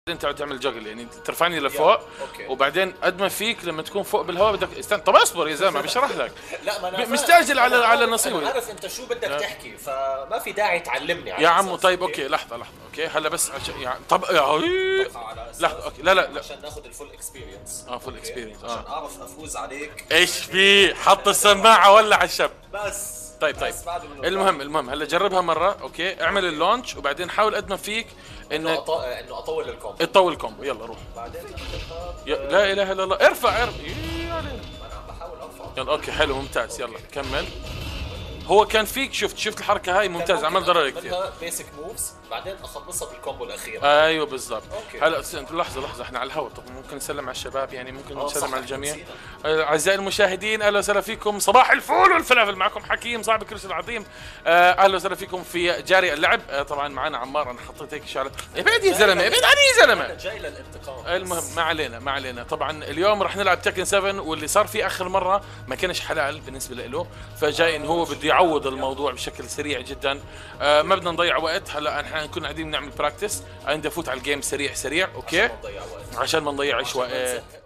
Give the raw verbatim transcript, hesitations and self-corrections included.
انت عم تعمل جاجل يعني ترفعني لفوق وبعدين قد ما فيك لما تكون فوق بالهواء بدك استنى. طب اصبر يا زلمه بشرح لك. لا ما انا مستعجل على أنا على عارف نصيبي. انا عارف انت شو بدك تحكي فما في داعي تعلمني يا عمو. طيب اوكي لحظه لحظه اوكي هلا بس عش... يعني طب يا لحظه اوكي لا لا لا عشان ناخذ الفول اكسبيرينس. اه فول اكسبيرينس عشان اعرف افوز عليك. ايش في حط السماعه ولا على الشب بس طيب طيب المهم المهم هلا جربها مره اوكي اعمل اللونش وبعدين حاول قد ما فيك انه انك أط... انه اطول الكومبو. تطول الكومبو. يلا روح. بعدين ي... لا اله الا الله ارفع ارفع يا علينا. انا عم بحاول ارفع. يلا اوكي حلو ممتاز. يلا كمل. هو كان فيك شفت شفت الحركه هاي ممتاز عمل ضرر كثير. بيسك موفز بعدين اخلصها بالكومبو الاخير. ايوه بالضبط. هلا لحظه لحظه احنا على الهواء طب ممكن نسلم على الشباب يعني ممكن نسلم على الجميع. اعزائي المشاهدين اهلا وسهلا فيكم. صباح الفول والفلافل معكم حكيم صاحب الكرسي العظيم. اهلا وسهلا فيكم في جاري اللعب. طبعا معنا عمار انا حطيت هيك شغله. ابعد يا زلمه ابعد عني يا زلمه. جاي للانتقام. المهم ما علينا ما علينا. طبعا اليوم رح نلعب تكن سبعة واللي صار فيه اخر مره ما كانش حلال بالنسبه له فجاي انه هو بده يعوض الموضوع بشكل سريع جدا. آه ما بدنا نضيع وقت. هلا احنا نكون قاعدين نعمل براكتس. عندي افوت على الجيم سريع سريع اوكي عشان ما نضيعش وقت.